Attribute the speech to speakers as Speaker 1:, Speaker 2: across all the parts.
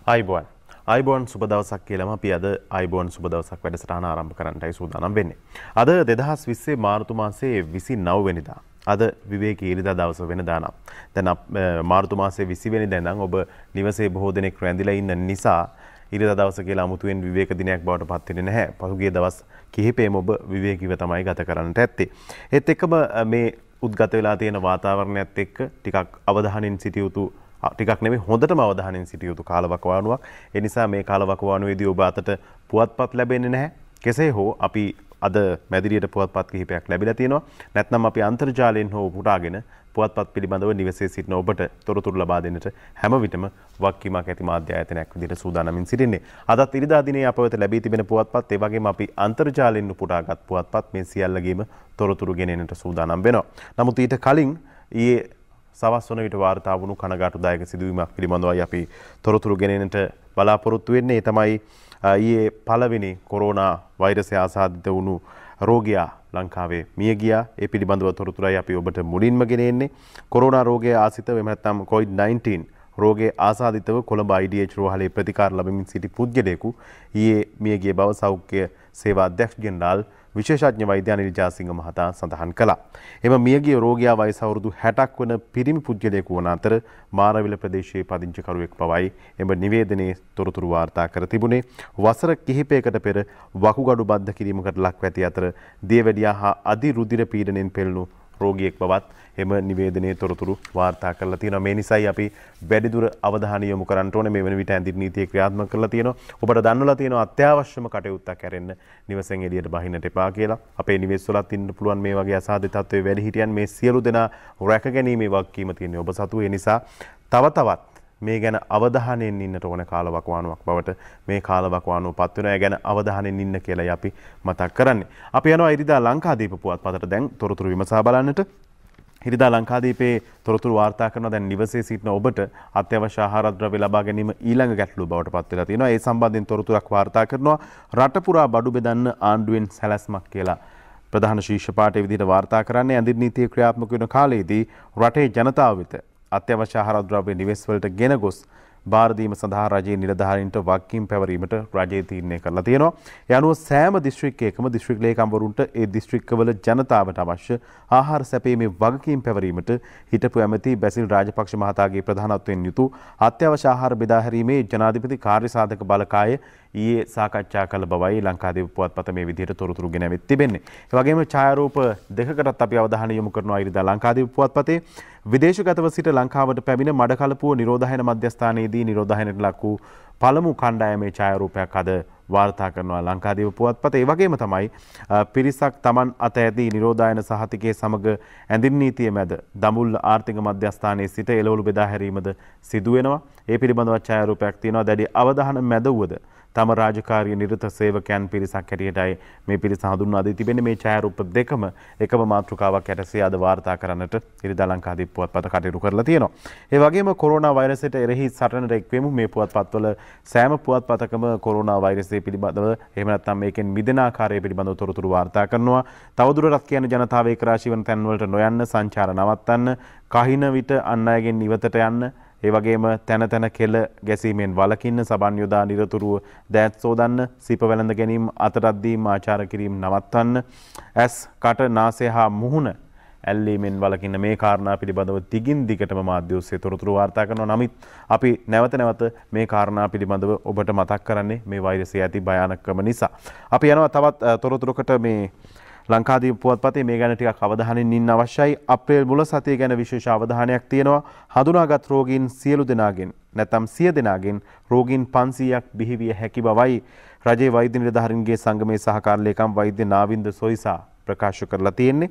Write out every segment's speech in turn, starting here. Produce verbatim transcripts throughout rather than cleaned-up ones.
Speaker 1: ආයිබෝන් ආයිබෝන් සුබ දවසක් කියලාම අපි අද ආයිබෝන් සුබ දවසක් වැඩසටහන ආරම්භ කරන්නයි සූදානම් වෙන්නේ. අද දෙදහස් විස්සේ මාර්තු මාසයේ විසිනව වෙනිදා. අද විවේකී ඉරිදා දවස වෙනදා නම්. දැන් මාර්තු මාසයේ විසි වෙනිදා ඉඳන් ඔබ නිවසේ බොහෝ දෙනෙක් රැඳිලා ඉන්න නිසා ඉරිදා දවස කියලා අමුතුවෙන් විවේක දිනයක් බවට පත් වෙන්නේ නැහැ. පසුගිය දවස් කිහිපෙම ඔබ විවේකීව තමයි ගත කරන්නට ඇත්තේ. ඒත් එක්කම මේ උද්ගත වෙලා තියෙන වාතාවරණයත් එක්ක ටිකක් අවධානයෙන් සිටිය යුතු ටිකක් නෙමෙයි හොඳටම අවධානයෙන් සිටිය යුතු කාලවකවානුවක්. ඒ නිසා මේ කාලවකවානුවේදී ඔබ අතට පුවත්පත් ලැබෙන්නේ නැහැ. කෙසේ හෝ අපි අද මැදිරියට පුවත්පත් කිහිපයක් ලැබිලා තියෙනවා. නැත්නම් අපි අන්තර්ජාලයෙන් හෝ පුටාගෙන පුවත්පත් පිළිබඳව නිවසේ සිටින ඔබට තොරතුරු ලබා දෙන්නට හැම විටම වක්කීමක් ඇති මාධ්‍ය ආයතනයක් විදිහට සූදානම්ින් සිටින්නේ. අදත් ඉරිදා දිනේ අප වෙත ලැබී තිබෙන පුවත්පත් ඒ වගේම අපි අන්තර්ජාලයෙන් උපුටාගත් පුවත්පත් මේ සියල්ලගේම තොරතුරු ගෙනෙන්නට සූදානම් වෙනවා. නමුත් ඊට කලින් ඊයේ සවස් වන විට වාර්තා වුණු කනගාටුදායක සිදුවීමක් පිළිබඳවයි අපි තොරතුරු ගෙනෙන්නට බලාපොරොත්තු වෙන්නේ. ඒ තමයි ඊයේ පළවෙනි කොරෝනා වෛරසය ආසාදිත වුණු රෝගියා ලංකාවේ මිය ගියා. ඒ පිළිබඳව තොරතුරයි අපි ඔබට මුලින්ම ගෙනෙන්නේ. කොරෝනා රෝගය ආසිතව එහෙම නැත්නම් කොවිඩ් නයින්ටීන් රෝගයේ ආසාදිතව කොළඹ ආයි ඩී එච් රෝහලේ ප්‍රතිකාර ලැබමින් සිටි පුද්ගලයෙකු ඊයේ මිය ගිය බව සෞඛ්‍ය සේවා අධ්‍යක්ෂ ජෙනරාල් විශේෂඥ වෛද්‍ය අනිල් ජාසිංහ මහතා සඳහන් කළා. එම මියගිය රෝගියා වයස අවුරුදු හැටක් වන පිරිමි පුද්ගලයෙකු වන අතර මාරවිල ප්‍රදේශයේ පදිංචිකරුවෙක් බවයි එම නිවේදනයේ තොරතුරු වාර්තා කර තිබුණේ. වසර කිහිපයකට පෙර වකුගඩු බද්ධ කිරීමකට ලක්ව ඇති අතර දියවැඩියා හා අධි රුධිර පීඩනයෙන් පෙළෙනු රෝගියෙක් බවත් එම නිවේදනයේ තොරතුරු වාර්තා කරලා තියෙනවා. මේ නිසායි අපි වැඩිදුර අවධානය යොමු කරන්න ඕනේ. මේ වෙන විට ඇඳින් නීතිය ක්‍රියාත්මක කරලා තියෙනවා. ඔබට දන්වලා තියෙනවා අත්‍යවශ්‍යම කටයුත්තක් කරන්න නිවසෙන් එළියට බහින්නට එපා කියලා. අපේ නිවෙස්වලත් ඉන්න පුළුවන් මේ වගේ අසාධ්‍ය තත්ත්වයේ වැඩි හිටියන් මේ සියලු දෙනා රැකගැනීමේ වගකීම තියෙන ඔබ සතු. ඒ නිසා තව තවත් මේ ගැන අවධානයෙන් ඉන්නට ඕන කාලවකවානුවක් බවට මේ කාලවකවානුව පත් වෙනවා. ඒ ගැන අවධානයෙන් ඉන්න කියලායි අපි මතක් කරන්නේ. අපි යනවා ඉරිදා ලංකාදීප පුවත්පතට දැන් තොරතුරු විමසා බලන්නට. ඉරිදා ලංකාදීපේ තොරතුරු වාර්තා කරන දැන් නිවසේ සිටින ඔබට අත්‍යවශ්‍ය ආහාර ද්‍රව්‍ය ලබා ගැනීම ඊළඟ ගැටලුව බවට පත් වෙලා තියෙනවා. ඒ සම්බන්ධයෙන් තොරතුරක් වාර්තා කරනවා. රට පුරා බඩු බෙදන්න ආණ්ඩුවෙන් සැලැස්මක් කියලා ප්‍රධාන ශීර්ෂ පාඨයේ විදිහට වාර්තා කරන්නේ. ඇඳින් නීතිය ක්‍රියාත්මක වෙන කාලයේදී රටේ ජනතාව වෙත අත්‍යවශ්‍ය ආහාර ද්‍රව්‍ය නිවෙස් වලට ගෙන ගොස් බාර දීම සඳහා රජයේ නිලධාරීන්ට වගකීම් පැවරීමට රජය තීරණය කරලා තියෙනවා. ඒ අනුව සෑම දිස්ත්‍රික්කයකම දිස්ත්‍රික් ලේකම්වරුන්ට ඒ දිස්ත්‍රික්කවල ජනතාවට අවශ්‍ය ආහාර සැපීමේ වගකීම් පැවරීමට හිටපු ඇමති බැසිල් රාජපක්ෂ මහතාගේ ප්‍රධානත්වයෙන් යුතු අත්‍යවශ්‍ය ආහාර බෙදා හැරීමේ ජනාධිපති කාර්යසාධක බලකාය ඊයේ සාකච්ඡා කළ බවයි ලංකාදීප පුවත්පත මේ විදිහට තොරතුරු ගෙනවිත් තිබෙන්නේ. ඒ වගේම ඡායාරූප දෙකකටත් අපි අවධානය යොමු කරනවා ඉරිදා ලංකාදීප පුවත්පතේ. විදේශගතව සිට ලංකාවට පැමිණ මඩකලපුව නිරෝධායන මධ්‍යස්ථානයේදී නිරෝධායනයට ලක් වූ පළමු කණ්ඩායමේ ඡායාරූපයක් අද වාර්තා කරනවා ලංකාදීප පුවත්පත. ඒ වගේම තමයි පිරිසක් Taman අත ඇදී නිරෝධායන සහතිකයේ සමග ඇඳින් නීතිය මැද දඹුල්ල ආර්ථික මධ්‍යස්ථානයේ සිට එළවලු බෙදා හැරීමද සිදු වෙනවා. ඒ පිළිබඳව ඡායාරූපයක් තියෙනවා. දැඩි අවධානය මැදවුවද තම රාජකාරී නිරත සේවකයන් පිරිසක් හැටියටයි මේ පිරිස හඳුන්වා දී තිබෙන්නේ. මේ ඡායාරූප දෙකම එකම මාතෘකාවක් යටතේ අද වාර්තා කරන්නට ඉරිදා ලංකාදීප පුවත්පත කටයුතු කරලා තියෙනවා. ඒ වගේම කොරෝනා වෛරසයට එරෙහි සටනට එක්වෙමු. මේ පුවත්පත්වල සෑම පුවත්පතකම කොරෝනා වෛරසය පිළිබඳව එහෙම නැත්නම් මේකෙන් මිදෙන ආකාරය පිළිබඳව තොරතුරු වාර්තා කරනවා. තවදුරටත් කියන ජනතාව ඒක රාශී වන තැන්වලට නොයන්න, සංචාර නවත්තන්න, කහින විට අන් අයගෙන් ඉවතට යන්න, ඒ වගේම තැන තැන කෙල ගැසීමෙන් වළකින්න, සබන් යොදා නිරතුරුව දෑත් සෝදන්න, සීප වැළඳ ගැනීම, අතරක් දීම, ආචාර කිරීම නවත්තන්න, ඇස්, කට, නාසය හා මුහුණ ඇල්ලීමෙන් වළකින්න මේ කාරණා පිළිබඳව දිගින් දිගටම මාධ්‍ය ඔස්සේ තොරතුරු වාර්තා කරනවා. නමුත් අපි නැවත නැවත මේ කාරණා පිළිබඳව ඔබට මතක් කරන්නේ මේ වෛරසය ඇති භයානකම නිසා. අපි යනවා තවත් තොරතුරකට මේ ලංකාදීප පුවත්පතේ මේ ගැන ටිකක් අවධානයෙන් ඉන්න අවශ්‍යයි. අප්‍රේල් මුල සතිය ගැන විශේෂ අවධානයක් තියෙනවා. හඳුනාගත් රෝගීන් සියලු දෙනාගෙන් නැත්නම් සිය දෙනාගෙන් රෝගීන් පන්සීයක් බිහිවිය හැකි බවයි රජයේ වෛද්‍ය නිලධාරීන්ගේ සංගමේ සහකාර ලේකම් වෛද්‍ය නාවින්ද සොයිසා ප්‍රකාශ කරලා තියෙන්නේ.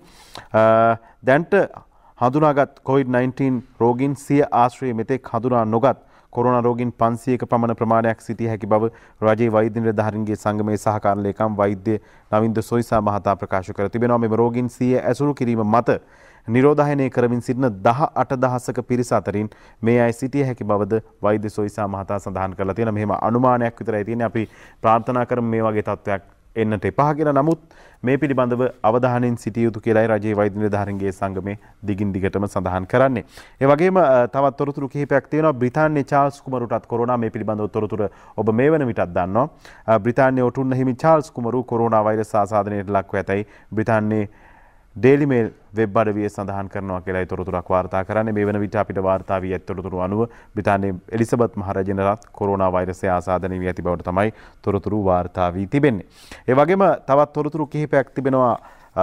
Speaker 1: දැන්ට හඳුනාගත් කොවිඩ් නයින්ටීන් රෝගීන් සිය ආශ්‍රය මෙතෙක් හඳුනා නොගත් කොරෝනා රෝගීන් පන්සීයක පමණ ප්‍රමාණයක් සිටිය හැකි බව රජයේ වෛද්‍ය නිලධාරීන්ගේ සංගමේ සහකාර ලේකම් වෛද්‍ය නවින්ද සොයිසා මහතා ප්‍රකාශ කර තිබෙනවා. මෙම රෝගීන් සිය ඇසුරු කිරීම මත නිරෝධායනය කරමින් සිටින දහ අට දහසක පිරිස අතරින් මේ අය සිටිය හැකි බවද වෛද්‍ය සොයිසා මහතා සඳහන් කරලා තියෙනවා. මෙහෙම අනුමානයක් විතරයි තියෙන්නේ. අපි ප්‍රාර්ථනා කරමු මේ වගේ තත්ත්වයක් එන්නට එපා කියලා. නමුත් මේ පිළිබඳව අවධානයෙන් සිටිය යුතු කියලායි රජයේ වෛද්‍ය නිලධාරීන්ගේ සංගමේ දිගින් දිගටම සඳහන් කරන්නේ. ඒ වගේම තවත් තොරතුරු කිහිපයක් තියෙනවා. බ්‍රිතාන්‍යයේ චාල්ස් කුමරුටත් කොරෝනා මේ පිළිබඳව තොරතුරු ඔබ මේ වන විටත් දන්නවා. බ්‍රිතාන්‍යයේ ඔටුන්න හිමි චාල්ස් කුමරු කොරෝනා වෛරස් ආසාදනයට ලක්ව ඇතැයි බ්‍රිතාන්‍යයේ ඩේලි මේල් වෙබ් අඩවිය සඳහන් කරනවා කියලා තොරතුරක් වාර්තා කරන්නේ. මේ වන විට අපිට වාර්තා වී ඇති තොරතුරු අනුව බ්‍රිතාන්‍යයේ එලිසබෙත් මහරජනටත් කොරෝනා වෛරසය ආසාදනය වී ඇති බවට තමයි තොරතුරු වාර්තා වී තිබෙන්නේ. ඒ වගේම තවත් තොරතුරු කිහිපයක් තිබෙනවා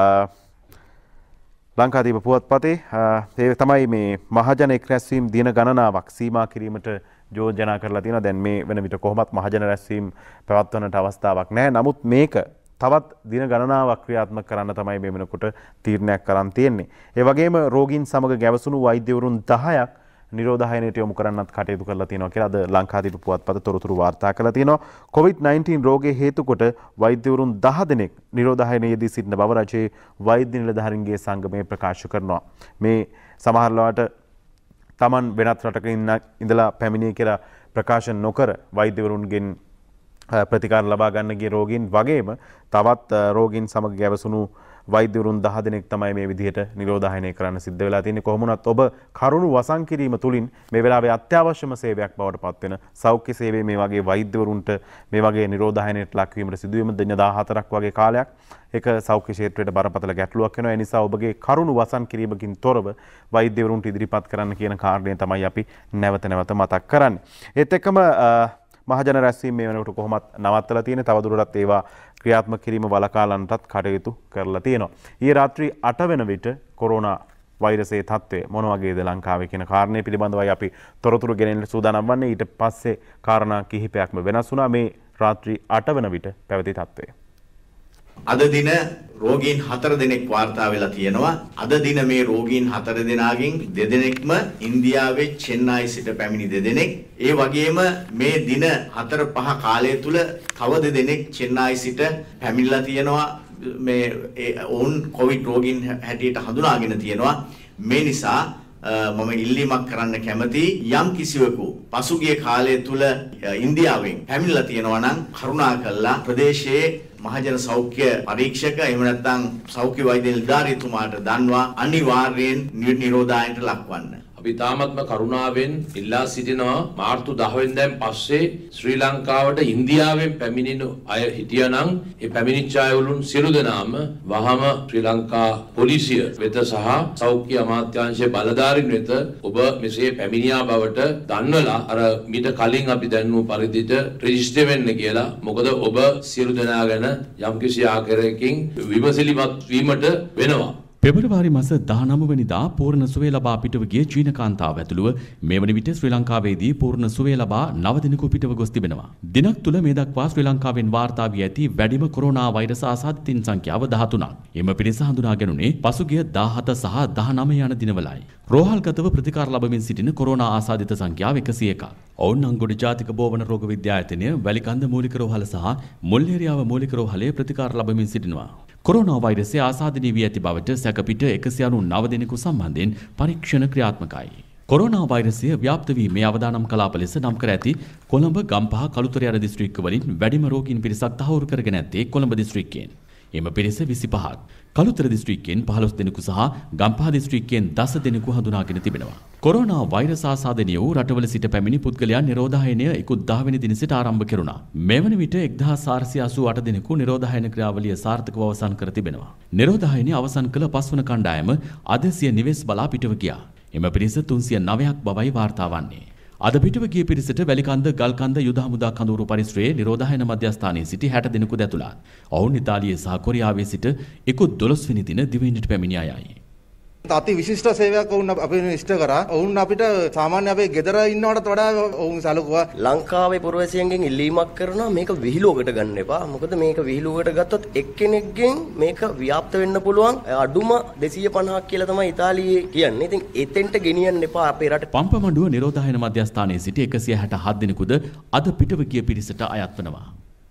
Speaker 1: ලංකාදීප පුවත්පතේ. ඒ තමයි මේ මහජන එක් රැස්වීම් දින ගණනාවක් සීමා කිරීමට යෝජනා කරලා තියෙනවා. දැන් මේ වෙන විට කොහොමත් මහජන රැස්වීම් පැවැත්වන්නට අවස්ථාවක් නැහැ. නමුත් මේක තවත් දින ගණනාවක් ක්‍රියාත්මක කරන්න තමයි මේ වෙනකොට තීරණයක් කරන් තියෙන්නේ. ඒ වගේම රෝගීන් සමග ගැවසුණු වෛද්‍යවරුන් දහයක් නිරෝධායනයට යොමු කරන්නත් කටයුතු කරලා තියෙනවා කියලා අද ලංකාදීප පුවත්පත තොරතුරු වාර්තා කරලා තියෙනවා. කොවිඩ් නයින්ටීන් රෝගයේ හේතු කොට වෛද්‍යවරුන් දහ දෙනෙක් නිරෝධායනයේදී සිටින බව රජයේ වෛද්‍ය නිලධාරීන්ගේ සංගමය ප්‍රකාශ කරනවා. මේ සමහරලාට Taman වෙනත් රටක ඉඳලා පැමිණියේ කියලා ප්‍රකාශ නොකර වෛද්‍යවරුන්ගෙන් ප්‍රතිකාර ලබා ගන්න ගිය රෝගීන් වගේම තවත් රෝගීන් සමග ගැවසුණු වෛද්‍යවරුන් දහ දෙනෙක් තමයි මේ විදිහට නිරෝධායනය කරන්න සිද්ධ වෙලා තියෙන්නේ. කොහොම වුණත් ඔබ කරුණු වසන් කිරීම තුලින් මේ වෙලාවේ අත්‍යවශ්‍යම සේවයක් බවට පත් වෙන සෞඛ්‍ය සේවයේ මේ වගේ වෛද්‍යවරුන්ට මේ වගේ නිරෝධායනයට ලක්වීමට සිදුවීම දින දහහතරක් වගේ කාලයක් ඒක සෞඛ්‍ය ක්ෂේත්‍රයට බරපතල ගැටලුවක් වෙනවා. ඒ නිසා ඔබගේ කරුණු වසන් කිරීමකින් තොරව වෛද්‍යවරුන්ට ඉදිරිපත් කරන්න කියන කාරණය තමයි අපි නැවත නැවත මතක් කරන්නේ. ඒත් එක්කම මහජන රැස්වීම මේ වෙනකොට කොහොමත් නවත්තලා තියෙන්නේ. තවදුරටත් ඒවා ක්‍රියාත්මක කිරීම වළකාලන්නටත් කටයුතු කරලා තියෙනවා. ඊයේ රාත්‍රී අට වෙන විට කොරෝනා වෛරසයේ තත්ත්වය මොන වගේද ලංකාවේ කියන කාරණේ පිළිබඳවයි අපි තොරතුරු ගෙනෙන්න සූදානම් වන්නේ. ඊට පස්සේ කාරණා කිහිපයක්ම වෙනස් වුණා මේ රාත්‍රී අට වෙන විට පැවති තත්ත්වය.
Speaker 2: අද දින රෝගීන් හතර දෙනෙක් වාර්තා වෙලා තියෙනවා. අද දින මේ රෝගීන් හතර දෙනාගෙන් දෙදෙනෙක්ම ඉන්දියාවේ චෙන්නයි සිට පැමිණි දෙදෙනෙක්. ඒ වගේම මේ දින හතර පහ කාලය තුල තව දෙදෙනෙක් චෙන්නයි සිට පැමිණලා තියෙනවා. මේ ඔවුන් කොවිඩ් රෝගීන් හැටියට හඳුනාගෙන තියෙනවා. මේ නිසා මම ඉල්ලීමක් කරන්න කැමතියි. යම් කිසිවෙකු පසුගිය කාලය තුල ඉන්දියාවෙන් පැමිණලා තියෙනවා නම් කරුණාකරලා ප්‍රදේශයේ මහජන සෞඛ්‍ය පරීක්ෂක එහෙම නැත්නම් සෞඛ්‍ය වෛද්‍ය නිලධාරීතුමාට දන්වා අනිවාර්යෙන් නිරෝධායනයට ලක්වන්න.
Speaker 3: අපි තාමත්ම කරුණාවෙන් ඉල්ලා සිටිනවා මාර්තු දහ වෙනිදාන් පස්සේ ශ්‍රී ලංකාවට ඉන්දියාවෙන් පැමිණෙන අය හිටියානම් ඒ පැමිණිච්ච අයවලුන් සියලු දෙනාම වහම ශ්‍රී ලංකා පොලිසිය වෙත සහ සෞඛ්‍ය අමාත්‍යාංශයේ බලධාරීන් වෙත ඔබ මෙසේ පැමිණියා බවට දන්වලා අර මීට කලින් අපි දැන්වූ පරිදිට රෙජිස්ටර් වෙන්න කියලා. මොකද ඔබ සියලු දෙනා ගැන යම්කිසි ආකාරයකින් විමසිලිමත් වීමට වෙනවා.
Speaker 4: පෙබරවාරි මාස දහනව වෙනිදා පූර්ණ සුවය ලබා පිටව ගිය චීන කාන්තාව ඇතුළුව මේ වන විට ශ්‍රී ලංකාවේදී පූර්ණ සුවය ලබා නව දිනක පිටව ගොස් තිබෙනවා. දිනක් තුල මේ දක්වා ශ්‍රී ලංකාවෙන් වාර්තා වී ඇති වැඩිම කොරෝනා වෛරස් ආසාදිතයින් සංඛ්‍යාව දහතුනක්. එම පිරිස හඳුනා ගැනුනේ පසුගිය දාහත සහ දහනව යන දිනවලයි. රෝහල්ගතව ප්‍රතිකාර ලබමින් සිටින කොරෝනා ආසාදිත සංඛ්‍යාව එකසිය එකක්. ඔවුන් අංගොඩ ජාතික බෝවන රෝග විද්‍යායතනය, වැලිකන්ද මූලික රෝහල සහ මුල්ලේරියාව මූලික රෝහලේ ප්‍රතිකාර ලබමින් සිටිනවා. කොරෝනා වෛරසය ආසාදනය වී ඇති බවට සැකපිට එකසිය අනූනව දෙනෙකු සම්බන්ධයෙන් පරීක්ෂණ ක්‍රියාත්මකයි. කොරෝනා වෛරසය ව්‍යාප්ත වීමේ අවදානම් කලාප ලෙස නම් කර ඇති කොළඹ, ගම්පහ, කළුතර යන දිස්ත්‍රික්කවලින් වැඩිම රෝගීන් පිරිසක් තහවුරු කරගෙන ඇත්තේ කොළඹ දිස්ත්‍රික්කයෙන්. එම පිරිස විසිපහක්. කළුතර දිස්ත්‍රික්කයෙන් පහළොස් දෙනෙකු සහ ගම්පහ දිස්ත්‍රික්කයෙන් දස දෙනෙකු හඳුනාගෙන තිබෙනවා. කොරෝනා වෛරස් ආසාදනය වූ රටවල සිට පැමිණි පුද්ගලයන් නිරෝධායනය ඉකුත් දහ වෙනි දින සිට ආරම්භ කෙරුණා. මෙවන විට එක්දහස් හාරසිය අසූ අට දෙනෙකු නිරෝධායන ක්‍රියාවලිය සාර්ථකව අවසන් කර තිබෙනවා. නිරෝධායනය අවසන් කළ පස්වන කණ්ඩායම අද සිය නිවෙස් බලා පිටව ගියා. එම පිරිස තුන්සිය නවයක් බවයි වාර්තා වන්නේ. අද පිටව ගිය පිරිසට වැලිකන්ද, ගල්කන්ද, යුද හමුදා කඳවුරු පරිශ්‍රයේ නිරෝධායන මධ්‍යස්ථානයේ සිටි හැට දෙනෙකු ඇතුළත්. ඔවුන් ඉතාලියේ සහ කොරියාවේ සිට ඉකුත් දොළොස් වෙනි දින දිවයිනට පැමිණි අයයි.
Speaker 5: අති විශිෂ්ට සේවයක් ඔවුන් අපිට ඉෂ්ට කරා. ඔවුන් අපිට සාමාන්‍ය අපේ ගෙදර ඉන්නවටත් වඩා ඔවුන් සැලකුවා.
Speaker 6: ලංකාවේ පුරවැසියන්ගෙන් ඉල්ලීමක් කරනවා මේක විහිළුවකට ගන්න එපා. මොකද මේක විහිළුවකට ගත්තොත් එක්කෙනෙක්ගෙන් මේක ව්‍යාප්ත වෙන්න පුළුවන්. අඩුම දෙසිය පනහක් කියලා තමයි ඉතාලියේ කියන්නේ. ඉතින් එතෙන්ට ගෙනියන්න එපා අපේ රට.
Speaker 4: පම්පමඩුව නිරෝධායන මධ්‍යස්ථානයේ සිට එකසිය හැට හත් දෙනෙකුද අද පිටව ගිය පිරිසට අයත් වෙනවා.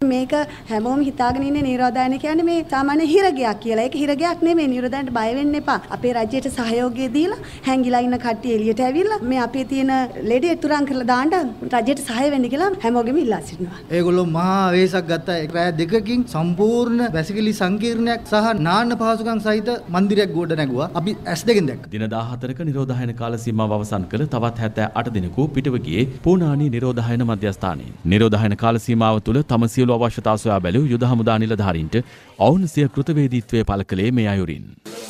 Speaker 7: මේක හැමෝම හිතාගෙන ඉන්නේ නිරෝධායන කියන්නේ මේ සාමාන්‍ය හිරගයක් කියලා. ඒක හිරගයක් නෙමෙයි. නිරෝධායනට බය වෙන්න එපා. අපේ රජයට සහයෝගය දීලා හැංගිලා ඉන්න කට්ටිය එළියට ඇවිල්ලා මේ අපේ තියෙන ලෙඩේ තුරන් කරලා දාන්න රජයට සහාය වෙන්න කියලා හැමෝගෙම ඉල්ලා සිටිනවා.
Speaker 8: ඒගොල්ලෝ මහා වේසක් ගත්තා. රෑ දෙකකින් සම්පූර්ණ වැසිකිලි සංකීර්ණයක් සහ නාන්න පහසුකම් සහිත මන්දිරයක් ගොඩ නැගුවා. අපි ඇස් දෙකෙන් දැක්කා.
Speaker 4: දින දාහතරක නිරෝධායන කාල සීමාව අවසන් කළ තවත් හැත්තෑ අට දිනකු පිටව ගියේ පූනානි නිරෝධායන මධ්‍යස්ථානයේ. නිරෝධායන කාල සීමාව තුළ තම සියලු අවශ්‍යතා සොයා බැලූ යුද හමුදා නිලධාරීන්ට ඔවුන් සිය කෘතවේදීත්වය පළ කළේ මේ අයුරින්.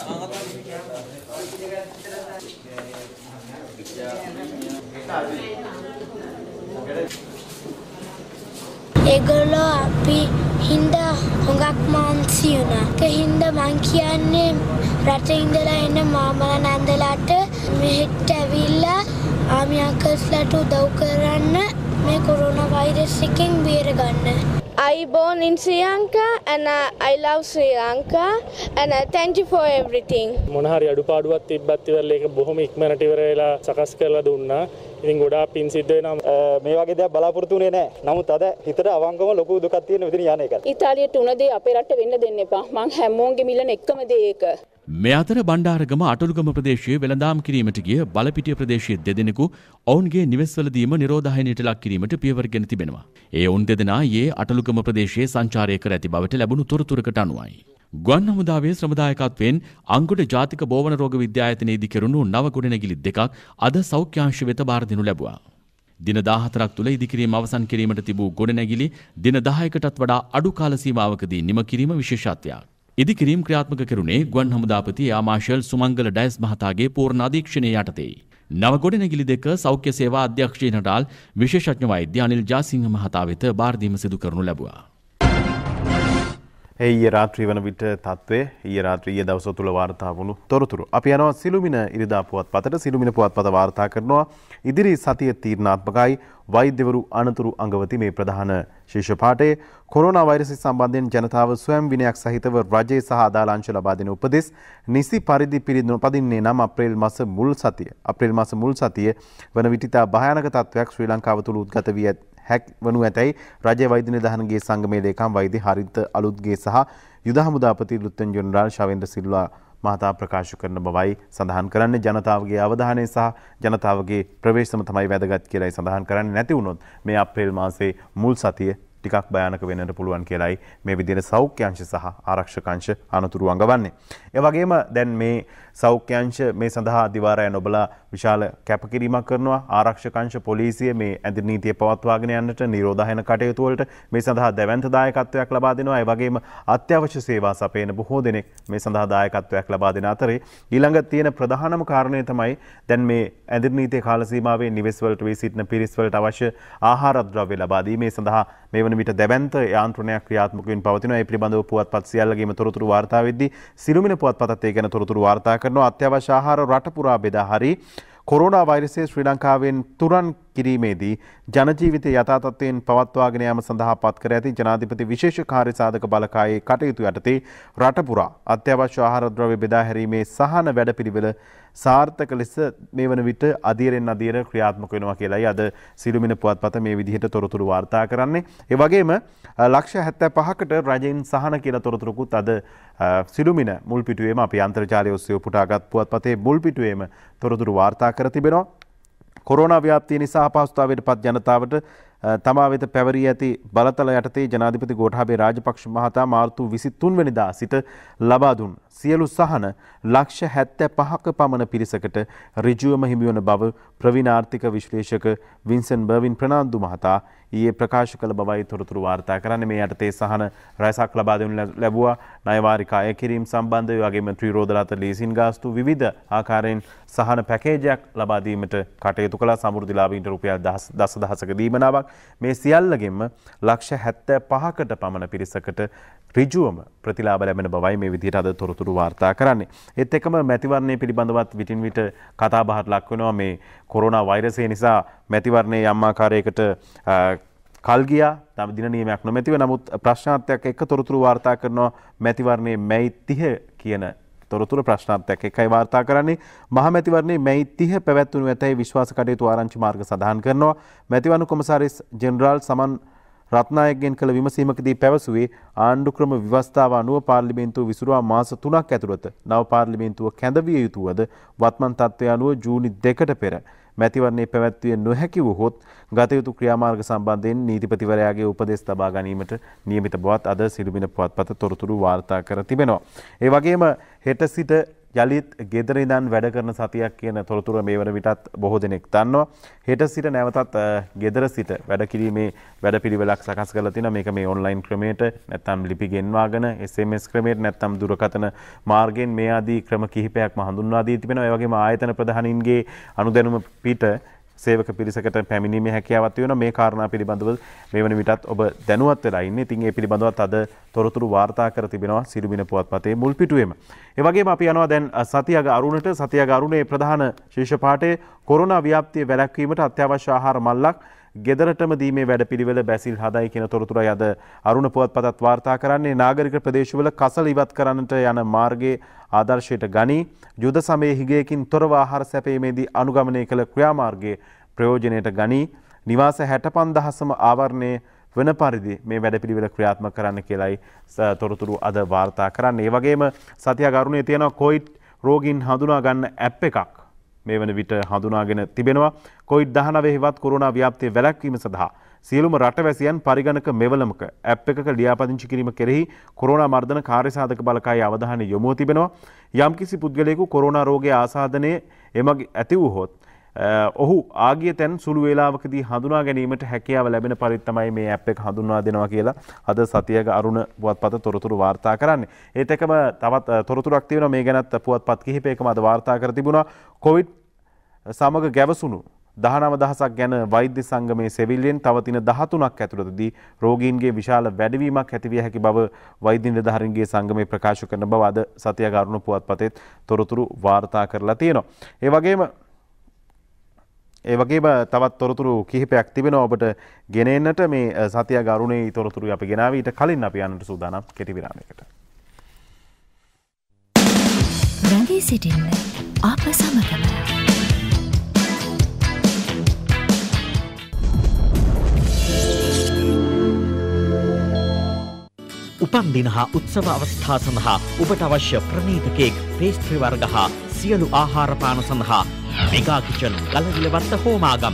Speaker 9: ඒගොල්ලෝ අපි හින්දා හුඟක් මාන්සි වුණා. ඒක හින්දා මං කියන්නේ රටේ ඉඳලා එන මාමලා නැන්දලාට මෙහෙට ඇවිල්ලා ආමි අංකල්ස්ලාට උදව් කරන්න මේ කොරෝනා වෛරස් එකෙන් බේරගන්න.
Speaker 10: I born in Sri Lanka and uh, I love Sri Lanka and uh, thank you for everything.
Speaker 11: මොන හරි අඩුපාඩුවක් තිබ්බත් ඉවරලා ඒක බොහොම ඉක්මනට ඉවර වෙලා සකස් කරලා දුන්නා. ඉතින් ගොඩාක් පින් සිද්ධ වෙනවා. මේ වගේ දේවල් බලාපොරොත්තු වෙන්නේ නැහැ. නමුත් අද හිතට අවංගම ලොකු දුකක් තියෙන විදිහින් යන එකයි.
Speaker 12: ඉතාලියට උන දේ අපේ රට වෙන්න දෙන්න එපා. මං හැමෝන්ගේ මිලන එකම දේ ඒක.
Speaker 4: මේ අතර බණ්ඩාරගම අටලුගම ප්‍රදේශයේ වෙළඳාම් කිරීමට ගිය බලපිටිය ප්‍රදේශයේ දෙදෙනෙකු ඔවුන්ගේ නිවෙස්වලදීම නිරෝධායනයට ලක් කිරීමට පියවර ගෙන තිබෙනවා. ඒ ඔවුන් දෙදෙනා යේ අටලුගම ප්‍රදේශයේ සංචාරය කර ඇති බවට ලැබුණු තොරතුරකට අනුවයි. ගුවන් හමුදාවේ ශ්‍රමදායකත්වයෙන් අංගොඩ ජාතික බෝවන රෝග විද්‍යායතනයේදී කෙරුණු නව ගොඩනැගිලි දෙකක් අද සෞඛ්‍යාංශ වෙත බාර දෙනු ලැබුවා. දින දාහතරක් තුළ ඉදිකිරීම අවසන් කිරීමට තිබූ ගොඩනැගිලි දින දහයකටත් වඩා අඩු කාල සීමාවකදී නිම කිරීම විශේෂත්වයක්. ඉදිකිරීම ක්‍රියාත්මක කෙරුණේ ගුවන් හමුදාපති එයා මාර්ෂල් සුමංගල ඩයස් මහතාගේ පූර්ණ අධීක්ෂණය යටතේ. නව ගොඩනැගිලි දෙක සෞඛ්‍ය සේවා අධ්‍යක්ෂ ජනරාල් විශේෂඥ වෛද්‍ය අනිල් ජාසිංහ මහතා වෙත බාර දීම සිදු කරනු ලැබුවා.
Speaker 1: ඒ ඊයේ රාත්‍රී වන විට තත්ත්වය ඊයේ රාත්‍රී ඊයේ දවස තුල වාර්තා වුණු තොරතුරු. අපි යනවා සිළුමින ඉරිදා පුවත්පතට. සිළුමින පුවත්පත වාර්තා කරනවා ඉදිරි සතිය තීරණාත්මකයි වෛද්‍යවරු අනතුරු අංගවති මේ ප්‍රධාන ශීර්ෂ පාඨයේ කොරෝනා වෛරසය සම්බන්ධයෙන් ජනතාව ස්වයං විනයක් සහිතව රජයේ සහ අදාළ අංශ ලබා දෙන උපදෙස් නිසි පරිදි පිළිපදින්නේ නම් අප්‍රේල් මාස මුල් සතිය අප්‍රේල් මාස මුල් සතිය වන විට ඉතා භයානක තත්ත්වයක් ශ්‍රී ලංකාව තුළ උද්ගත වී හැක් වනු ඇතැයි රජයේ වෛද්‍ය නිලධාරීන්ගේ සංගමේ ලේකම් වෛද්‍ය හරිත අලුත්ගේ සහ යුද හමුදාපති ලුත්තෙන් ජෙනරාල් ශවේන්ද්‍ර සිල්වා මහතා ප්‍රකාශ කරන බවයි සඳහන් කරන්නේ. ජනතාවගේ අවධානය සහ ජනතාවගේ ප්‍රවේශම තමයි වැදගත් කියලායි සඳහන් කරන්නේ. නැති වුණොත් මේ අප්‍රේල් මාසයේ මුල් සතිය ටිකක් භයානක වෙන්නට පුළුවන් කියලායි මේ විදිහට සෞඛ්‍ය අංශ සහ ආරක්ෂක අංශ අනතුරු අඟවන්නේ. ඒ වගේම දැන් මේ සෞඛ්‍ය අංශ මේ සඳහා දිවාරය නොබලා විශාල කැපකිරීමක් කරනවා. ආරක්ෂක අංශ පොලිසිය මේ ඇඳිරි නීතිය පවත්වාගෙන යන්නට නිරෝධායන කටයුතු වලට මේ සඳහා දැවැන්ත දායකත්වයක් ලබා දෙනවා. ඒ වගේම අත්‍යවශ්‍ය සේවා සපයන බොහෝ දෙනෙක් මේ සඳහා දායකත්වයක් ලබා දෙන අතරේ ඊළඟ තියෙන ප්‍රධානම කාරණය තමයි දැන් මේ ඇඳිරි නීතිය කාල සීමාවේ නිවෙස් වලට වී සිටින පිරිස් වලට අවශ්‍ය ආහාර ද්‍රව්‍ය ලබා දීමේ සඳහා මේ වන විට දැවැන්ත යාන්ත්‍රණයක් ක්‍රියාත්මක වෙමින් පවතිනවා. ඒ පිළිබඳව පුවත්පත් සියල්ලගේම තොරතුරු වාර්තා වෙද්දී සිළුමිණ පුවත්පතත් ඒ ගැන තොරතුරු වාර්තා කරනවා. අත්‍යවශ්‍ය ආහාර රට පුරා බෙදා හරි කොරෝනා වෛරසය ශ්‍රී ලංකාවෙන් තුරන් කිරීමේදී ජනජීවිතය යථා තත්ත්වයෙන් පවත්වාගෙන යාම සඳහා පත් කර ඇති ජනාධිපති විශේෂ කාර්ය සාධක බලකායේ කටයුතු යටතේ රට පුරා අත්‍යවශ්‍ය ආහාර ද්‍රව්‍ය බෙදා හැරීමේ සහන වැඩපිළිවෙල සාර්ථක ලෙස මේ වන විට අධීරෙන් අධීර ක්‍රියාත්මක වෙනවා කියලායි අද සිළුමිණ පුවත්පත මේ විදිහට තොරතුරු වාර්තා කරන්නේ. ඒ වගේම ලක්ෂ හැත්තෑ පහකට රජයෙන් සහන කියලා තොරතුරුකුත් අද සිළුමිණ මුල් පිටුවේම අපි අන්තර්ජාලය ඔස්සේ උපුටාගත් පුවත්පතේ මුල් පිටුවේම තොරතුරු වාර්තා කර තිබෙනවා. කොරෝනා ව්‍යාප්තිය නිසා අපහසුතාවයට පත් ජනතාවට තමා වෙත පැවරී ඇති බලතල යටතේ ජනාධිපති ගෝඨාභය රාජපක්ෂ මහතා මාර්තු විසිතුන් වෙනිදා සිට ලබා දුන් සියලු සහන ලක්ෂ හැත්තෑ පහක පමණ පිරිසකට ඍජුවම හිමිවන බව ප්‍රවීණ ආර්ථික විශ්ලේෂක වින්සන් බර්වින් ප්‍රනාන්දු මහතා ඊයේ ප්‍රකාශ කළ බවයි තොරතුරු වාර්තා කරන්නේ. මේ යටතේ සහන රැසක් ලබා දෙනු ලැබුවා. ණයවාරික අය කිරීම සම්බන්ධව වගේම ත්‍රිරෝදරත ලීසින් ගාස්තු විවිධ ආකාරයෙන් සහන පැකේජයක් ලබා දීමට කටයුතු කළා. සමෘද්ධිලාභීන්ට රුපියල් දසදහසක දීමනාවක් මේ සියල්ලගෙන්ම ලක්ෂ හැත්තෑ පහකට පමණ පිරිසකට ඍජුවම ප්‍රතිලාභ ලැබෙන බවයි මේ විදිහට අද තොරතුරු වාර්තා කරන්නේ. ඒත් එක්කම මැතිවරණය පිළිබඳවත් විටින් විට කතා බහට ලක් වෙනවා. මේ කොරෝනා වෛරසය නිසා මැතිවරණයේ යම් ආකාරයකට කල් ගියා. තම දින නියමයක් නොමැතිව නමුත් ප්‍රශ්නාර්ථයක් එක්ක තොරතුරු වාර්තා කරනවා. මැතිවරණයේ මැයි තිහ කියන තොරතුරු ප්‍රශ්නාර්ථයක් එකයි වාර්තා කරන්නේ. මහ මැතිවරණයේ මැයි තිහ පැවැත්වුණු ඇතැයි විශ්වාස කටයුතු ආරංචි මාර්ග සඳහන් කරනවා. මැතිවරණ කොමසාරිස් ජෙනරාල් සමන් රත්නායකගෙන් කළ විමසීමකදී පැවසුවේ ආණ්ඩුක්‍රම ව්‍යවස්ථාව අනුව පාර්ලිමේන්තුව විසිරුවා මාස තුනක් ඇතුළත නව පාර්ලිමේන්තුව කැඳවිය යුතුවද වත්මන් තත්ත්වය අනුව ජූනි දෙකට පෙර මැතිවරණයේ පැවැත්විය නොහැකි වූහොත් ගත යුතු ක්‍රියාමාර්ග සම්බන්ධයෙන් නීතිපතිවරයාගේ උපදෙස් ලබා ගැනීමට නියමිත බවත් අද සිළුමිණ පුවත්පත තොරතුරු වාර්තා කර තිබෙනවා. ඒ වගේම හෙට සිට යලිත් ගෙදර ඉඳන් වැඩ කරන සතියක් කියන තොරතුර මේ වන විටත් බොහෝ දෙනෙක් දන්නවා. හෙට සිට නැවතත් ගෙදර සිට වැඩ කිරීමේ වැඩපිළිවෙලක් සකස් කරලා තිනවා. මේක මේ ඔන්ලයින් ක්‍රමයට නැත්නම් ලිපි ගෙන්වාගෙන එස් එම් එස් ක්‍රමයට නැත්නම් දුරකථන මාර්ගයෙන් මේ ආදී ක්‍රම කිහිපයක්ම හඳුන්වා දී තිබෙනවා. ඒ වගේම ආයතන ප්‍රධානීන්ගේ අනුදැනුම පිට සේවක පිරිසකට පැමිණීමේ හැකියාවක් තියෙනවා. මේ කාරණා පිළිබඳව මේ වන විටත් ඔබ දැනුවත් වෙලා ඉන්නේ. ඉතින් ඒ පිළිබඳවත් අද තොරතුරු වාර්තා කර තිබෙනවා සිළුමිණ පුවත්පතේ මුල් පිටුවේම. ඒ වගේම අපි යනවා දැන් සතියග අරුණට. සතියග අරුණේ ප්‍රධාන ශීර්ෂ පාඨයේ කොරෝනා ව්‍යාප්තිය වැළැක්වීමට අත්‍යවශ්‍ය ආහාර මල්ලක් ගෙදරටම දීමේ වැඩපිළිවෙල බැසිල් හදයි කියන තොරතුරයි අද අරුණ පුවත්පතත් වාර්තා කරන්නේ. නාගරික ප්‍රදේශවල කසල ඉවත් කරන්නට යන මාර්ගයේ ආදර්ශයට ගනී. යුද සමයේ හිගයකින් තොරව ආහාර සැපීමේදී අනුගමනය කළ ක්‍රියාමාර්ගයේ ප්‍රයෝජනයට ගනී. නිවාස හැට පන්දහසම ආවරණය වන පරිදි මේ වැඩපිළිවෙල ක්‍රියාත්මක කරන්න කියලායි තොරතුරු අද වාර්තා කරන්නේ. ඒ වගේම සතිය ගරුණේ තියෙනවා කොවිඩ් රෝගීන් හඳුනා ගන්න ඇප් එකක් මේ වන විට හඳුනාගෙන තිබෙනවා. කොවිඩ් දහනවය හෙවත් කොරෝනා ව්‍යාප්තිය වැළැක්වීම සඳහා සියලුම රටවැසියන් පරිගණක මෙවලමක ඇප් එකක ලියාපදිංචි කිරීම කෙරෙහි කොරෝනා මර්ධන කාර්යසාධක බලකායේ අවධානය යොමුව තිබෙනවා. යම්කිසි පුද්ගලයෙකු කොරෝනා රෝගයේ ආසාදනයේ එමග ඇති වූහොත් ඔහු ආගිය තැන් සුළු වේලාවකදී හඳුනා ගැනීමට හැකියාව ලැබෙන පරිදි තමයි මේ ඇප් එක හඳුන්වා දෙනවා කියලා අද සතියක අරුණ පුවත්පත තොරතුරු වාර්තා කරන්නේ. ඒත් එක්කම තවත් තොරතුරක් තියෙනවා මේ ගැනත් පුවත්පත් කිහිපයකම අද වාර්තා කර තිබුණා. කොවිඩ් සමග ගැවසුණු දහනව දහසක් ගැන වෛද්‍ය සංගමේ සෙවිල්ලෙන් තව දින දහතුනක් ඇතුළතදී රෝගීන්ගේ විශාල වැඩිවීමක් ඇතිවිය හැකි බව වෛද්‍ය නිලධාරීන්ගේ සංගමේ ප්‍රකාශ කරන බව අද සතියක අරුණ පුවත්පතේ තොරතුරු වාර්තා කරලා තියෙනවා. ඒ වගේම ඒ වගේම තවත් තොරතුරු කිහිපයක් තිබෙනවා ඔබට ගෙන එන්නට. මේ සතිය ගරුණේ තොරතුරු අපි ගෙනාවී ඊට කලින් අපි යන්නට සූදානම් කෙටි විරාමයකට.
Speaker 13: රැඳී සිටින්න අප සමගම
Speaker 14: උපන්දින හා උත්සව අවස්ථා සඳහා ඔබට අවශ්‍ය ප්‍රණීත කේක්, පේස්ට්‍රි වර්ග හා සියලු ආහාර පාන සඳහා මෙගා කිචන් ගලවිලවත්ත හෝමාගම.